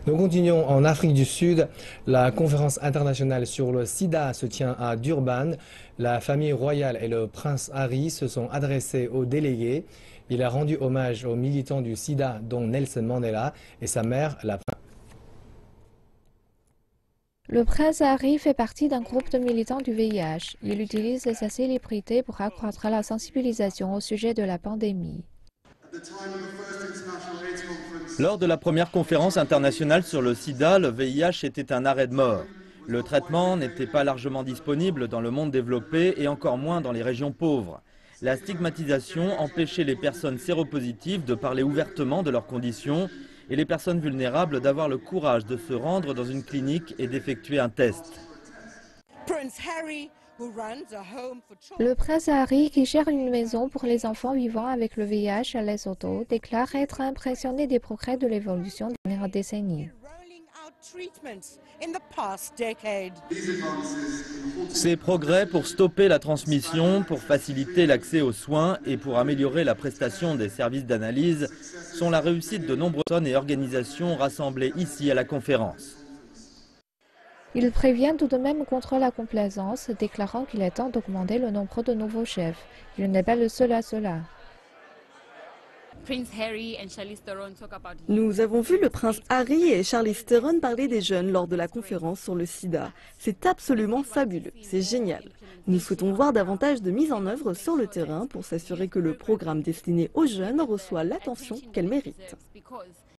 Nous continuons en Afrique du Sud. La conférence internationale sur le sida se tient à Durban. La famille royale et le prince Harry se sont adressés aux délégués. Il a rendu hommage aux militants du sida, dont Nelson Mandela et sa mère, la princesse. Le prince Harry fait partie d'un groupe de militants du VIH. Il utilise sa célébrité pour accroître la sensibilisation au sujet de la pandémie. Lors de la première conférence internationale sur le sida, le VIH était un arrêt de mort. Le traitement n'était pas largement disponible dans le monde développé et encore moins dans les régions pauvres. La stigmatisation empêchait les personnes séropositives de parler ouvertement de leurs conditions et les personnes vulnérables d'avoir le courage de se rendre dans une clinique et d'effectuer un test. Le prince Harry, qui gère une maison pour les enfants vivant avec le VIH à Lesotho, déclare être impressionné des progrès de l'évolution des dernières décennies. Ces progrès pour stopper la transmission, pour faciliter l'accès aux soins et pour améliorer la prestation des services d'analyse sont la réussite de nombreuses personnes et organisations rassemblées ici à la conférence. Il prévient tout de même contre la complaisance, déclarant qu'il est temps d'augmenter le nombre de nouveaux chefs. Il n'est pas le seul à cela. Nous avons vu le prince Harry et Charlize Theron parler des jeunes lors de la conférence sur le sida. C'est absolument fabuleux, c'est génial. Nous souhaitons voir davantage de mise en œuvre sur le terrain pour s'assurer que le programme destiné aux jeunes reçoit l'attention qu'elle mérite.